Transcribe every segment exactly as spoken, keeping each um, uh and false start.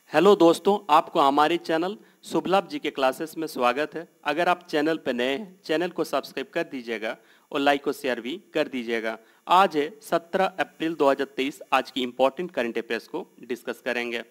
Hello दोस्तों, आपको हमारे चैनल शुभ लाभ जी के क्लासेस में स्वागत है। अगर आप चैनल पर नए हैं, चैनल को सब्सक्राइब कर दीजिएगा और लाइक और शेयर भी कर दीजिएगा। आज है सत्रह अप्रैल दो हज़ार तेईस। आज की इंपॉर्टेंट करंट अफेयर्स को डिस्कस करेंगे।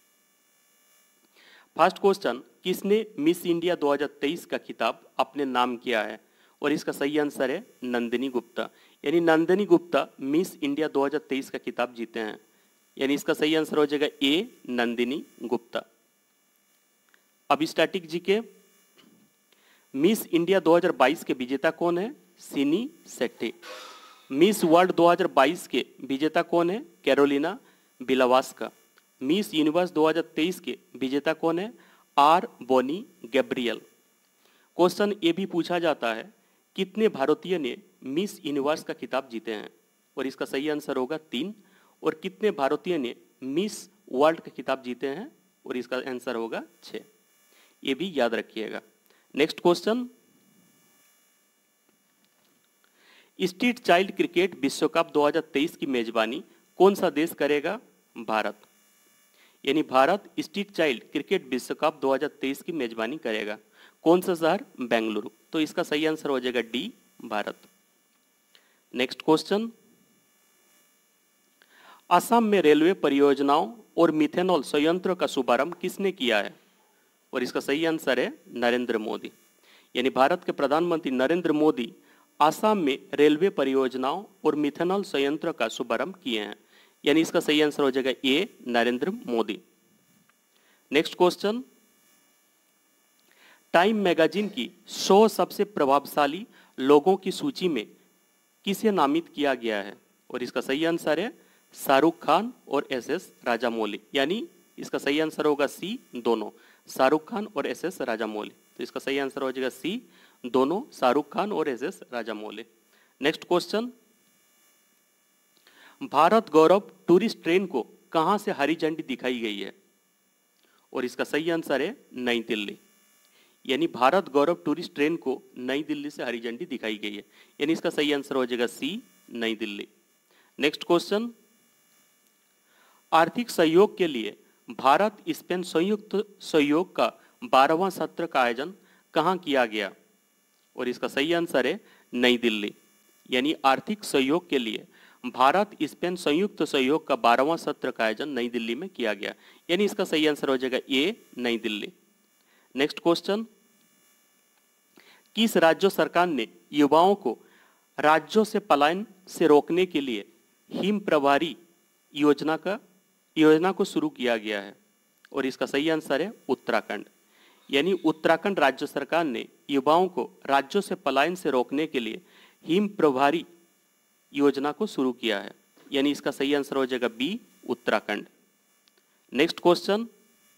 फर्स्ट क्वेश्चन, किसने मिस इंडिया दो हज़ार तेईस का खिताब अपने नाम किया है? और इसका सही आंसर है नंदिनी गुप्ता। यानी नंदिनी गुप्ता मिस इंडिया दो हज़ार तेईस का खिताब जीते हैं। यानी इसका सही आंसर हो जाएगा ए, नंदिनी गुप्ता। अब स्टैटिक जी के, मिस इंडिया दो हज़ार बाईस के विजेता कौन है? सिनी शेट्टी। मिस वर्ल्ड दो हज़ार बाईस के विजेता कौन है? कैरोलिना बिलावास्का। मिस यूनिवर्स दो हज़ार तेईस के विजेता कौन है? Are bony Gabriel. क्वेश्चन ये भी पूछा जाता है, कितने भारतीय ने मिस यूनिवर्स का खिताब जीते हैं? और इसका सही आंसर होगा तीन। और कितने भारतीय ने मिस वर्ल्ड का खिताब जीते हैं? और इसका आंसर होगा छह। ये भी याद रखिएगा। Next question, street child cricket विश्व कप दो हज़ार तेईस की मेजबानी कौन सा देश करेगा? भारत। यानी भारत स्ट्रीट चाइल्ड क्रिकेट विश्व कप दो हज़ार तेईस की मेजबानी करेगा। कौन सा शहर? बेंगलुरु। तो इसका सही आंसर हो जाएगा D, Bharat. Next question, Assam में रेलवे परियोजनाओं और मिथेनॉल संयंत्र का शुभारंभ किसने किया है? और इसका सही आंसर है नरेंद्र मोदी। यानी भारत के प्रधानमंत्री नरेंद्र मोदी असम में रेलवे परियोजनाओं और मिथेनॉल संयंत्र का शुभारंभ किए हैं। यानी इसका सही आंसर हो जाएगा A, Narendra Modi. Next question, Time magazine की सौ सबसे प्रभावशाली लोगों की सूची में किसे नामित किया गया है? और इसका सही आंसर है शाहरुख खान और एस एस राजामौली। यानी इसका सही आंसर होगा सी, दोनों, शाहरुख खान और एस एस राजामौली। तो इसका सही आंसर हो जाएगा सी, दोनों, शाहरुख खान और S S Rajamouli. Next question, Bharat Gaurav tourist train को कहां से हरी झंडी दिखाई गई है? और इसका सही आंसर है नई दिल्ली। यानी भारत गौरव टूरिस्ट ट्रेन को नई दिल्ली से हरी झंडी दिखाई गई है। यानी इसका सही आंसर हो जाएगा सी, नई दिल्ली। नेक्स्ट क्वेश्चन, आर्थिक सहयोग के लिए भारत स्पेन संयुक्त सहयोग का बारहवां सत्र का आयोजन कहां किया गया? और इसका सही आंसर है नई दिल्ली। यानी आर्थिक सहयोग के लिए भारत स्पेन संयुक्त सहयोग का बारहवां सत्र का आयोजन नई दिल्ली में किया गया। यानी इसका सही आंसर हो जाएगा ए, नई दिल्ली। नेक्स्ट क्वेश्चन, किस राज्य सरकार ने युवाओं को राज्यों से पलायन से रोकने के लिए हिम प्रभारी योजना का योजना को शुरू किया गया है? और इसका सही आंसर है उत्तराखंड। यानी उत्तराखंड राज्य सरकार ने युवाओं को राज्यों से पलायन से रोकने के लिए हिम प्रभारी योजना को शुरू किया है। यानी इसका सही आंसर हो जाएगा B, Uttarakhand. Next question,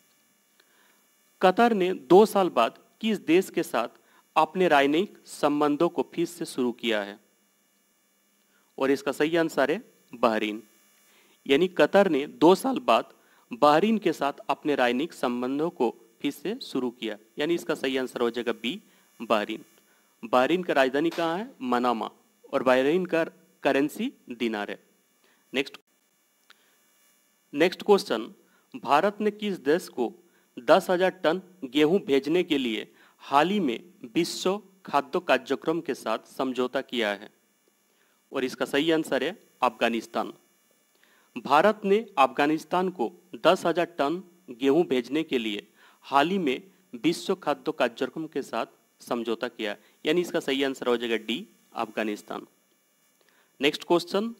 Qatar ने दो साल बाद किस देश के साथ अपने राजनयिक संबंधों को फिर से शुरू किया है? और इसका सही आंसर है बहरीन। यानी कतर ने दो साल बाद बहरीन के साथ अपने राजनयिक संबंधों को फिर से शुरू किया। यानी इसका सही आंसर हो जाएगा बी, बहरीन। बहरीन का राजधानी कहाँ है? मनामा। और बहरीन का करेंसी दिनार है। नेक्स्ट नेक्स्ट क्वेश्चन, भारत ने किस देश को दस हजार टन गेहूं भेजने के लिए हाल ही में विश्व खाद्य कार्यक्रम के साथ समझौता किया है? और इसका सही आंसर है अफगानिस्तान। भारत ने अफगानिस्तान को दस हजार टन गेहूं भेजने के लिए हाल ही में विश्व खाद्य कार्यक्रम के साथ समझौता किया। यानी इसका सही आंसर हो जाएगा डी, अफगानिस्तान। नेक्स्ट क्वेश्चन,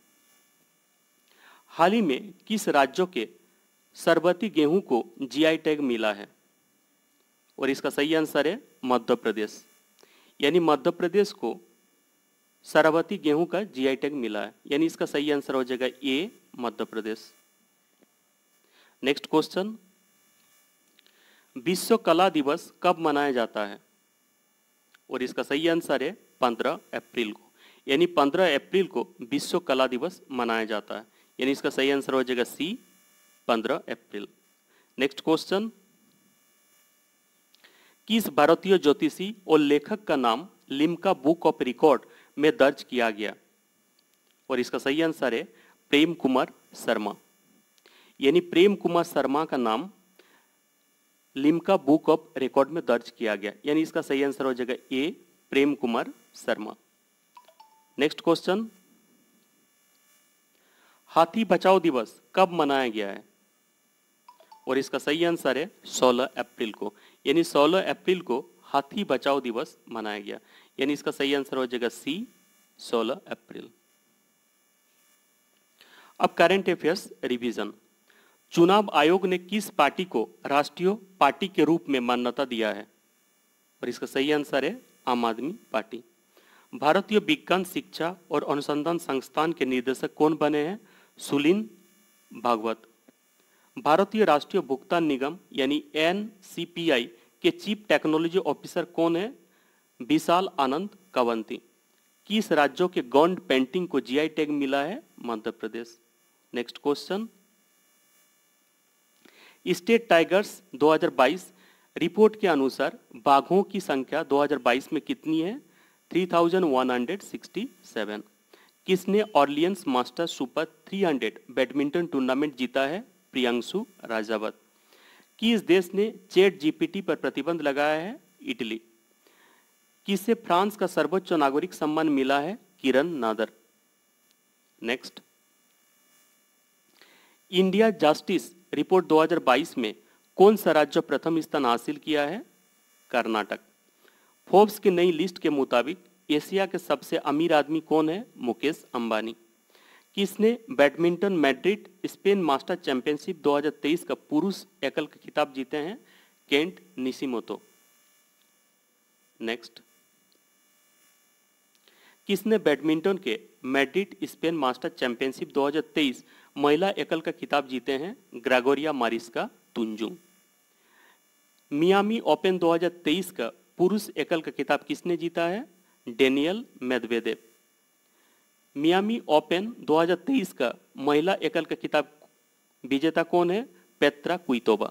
हाल ही में किस राज्यों के सरबती गेहूं को जीआई टैग मिला है? और इसका सही आंसर है मध्य प्रदेश। यानी मध्य प्रदेश को सरबती गेहूं का जीआई टैग मिला है। यानी इसका सही आंसर हो जाएगा ए, मध्य प्रदेश। नेक्स्ट क्वेश्चन, विश्व कला दिवस कब मनाया जाता है? और इसका सही आंसर है पंद्रह अप्रैल को। यानी पंद्रह अप्रैल को विश्व कला दिवस मनाया जाता है। यानी इसका सही आंसर हो जाएगा सी, पंद्रह अप्रैल। नेक्स्ट क्वेश्चन, किस भारतीय ज्योतिषी और लेखक का नाम लिम्का बुक ऑफ रिकॉर्ड में दर्ज किया गया? और इसका सही आंसर है प्रेम कुमार शर्मा। यानी प्रेम कुमार शर्मा का नाम लिम्का बुक ऑफ रिकॉर्ड में दर्ज किया गया? यानी इसका सही आंसर हो जाएगा A, Prem Kumar Sharma. Next question, हाथी बचाओ दिवस कब मनाया गया है? और इसका सही आंसर है सोलह अप्रैल को। यानी सोलह अप्रैल को हाथी बचाओ दिवस मनाया गया। यानी इसका सही आंसर हो जाएगा सी, सोलह अप्रैल। अब करंट अफेयर्स रिवीजन। चुनाव आयोग ने किस पार्टी को राष्ट्रीय पार्टी के रूप में मान्यता दिया है? और इसका सही आंसर है आम आदमी पार्टी। भारतीय विज्ञान शिक्षा और अनुसंधान संस्थान के निदेशक कौन बने हैं? सुलीन भागवत। भारतीय राष्ट्रीय भुगतान निगम यानी एन सी पी आई के चीफ टेक्नोलॉजी ऑफिसर कौन है? विशाल आनंद कवंती। किस राज्यों के गौंड पेंटिंग को जी आई टैग मिला है? Madhya Pradesh. Next question, state tigers दो हज़ार बाईस रिपोर्ट के अनुसार बाघों की संख्या दो हज़ार बाईस में कितनी है? तीन हज़ार एक सौ सरसठ। किसने ऑर्लियंस मास्टर सुपर तीन सौ बैडमिंटन टूर्नामेंट जीता है? प्रियांशु राजावत। किस देश ने चैट जी पी टी पर प्रतिबंध लगाया है? इटली। किसे फ्रांस का सर्वोच्च नागरिक सम्मान मिला है? Kiran Nadar. Next, India justice report दो हज़ार बाईस में कौन सा राज्य प्रथम स्थान हासिल किया है? कर्नाटक। फोर्ब्स की नई लिस्ट के मुताबिक एशिया के सबसे अमीर आदमी कौन है? मुकेश अंबानी। किसने badminton Madrid Spain master championship दो हज़ार तेईस का पुरुष एकल का खिताब जीते हैं? Kento Nishimoto. नेक्स्ट, किसने बैडमिंटन के मैड्रिड स्पेन मास्टर चैंपियनशिप दो हज़ार तेईस महिला एकल का खिताब जीते हैं? Gregoria Mariska Tunjung. Miami Open दो हज़ार तेईस का पुरुष एकल का खिताब किसने जीता है? Daniel Medvedev. मियामी ओपन दो हज़ार तेईस का महिला एकल का खिताब विजेता कौन है? Petra Kvitova.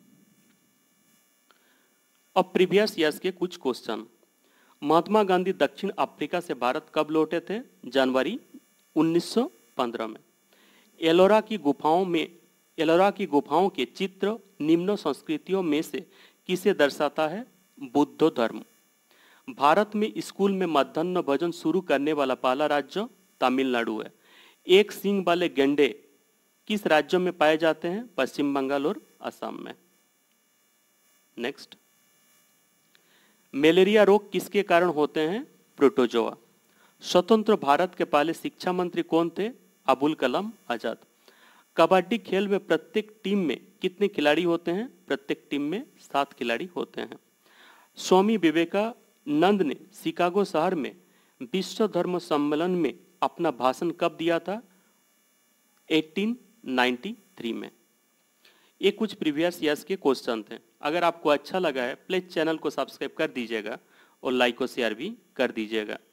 अब प्रीवियस ईयर्स के कुछ क्वेश्चन। महात्मा गांधी दक्षिण अफ्रीका से भारत कब लौटे थे? जनवरी उन्नीस सौ पंद्रह में। एलोरा की गुफाओं में एलोरा की गुफाओं के चित्र निम्न संस्कृतियों में से किसे दर्शाता है? बुद्ध धर्म। भारत में स्कूल में मध्याह्न भोजन शुरू करने वाला पहला राज्य तमिलनाडु है। एक सींग वाले गेंडे किस राज्यों में पाए जाते हैं? पश्चिम बंगाल और असम में। नेक्स्ट, मलेरिया रोग किसके कारण होते हैं? प्रोटोजोआ। स्वतंत्र भारत के पहले शिक्षा मंत्री कौन थे? अबुल कलाम आजाद। कबड्डी खेल में प्रत्येक टीम में कितने खिलाड़ी होते हैं? प्रत्येक टीम में सात खिलाड़ी होते हैं। स्वामी विवेकानंद ने शिकागो शहर में विश्व धर्म सम्मेलन में अपना भाषण कब दिया था? अठारह सौ तिरानवे में। ये कुछ प्रीवियस ईयर्स के क्वेश्चन थे। अगर आपको अच्छा लगा है प्लीज चैनल को सब्सक्राइब कर दीजिएगा और लाइक और शेयर भी कर दीजिएगा।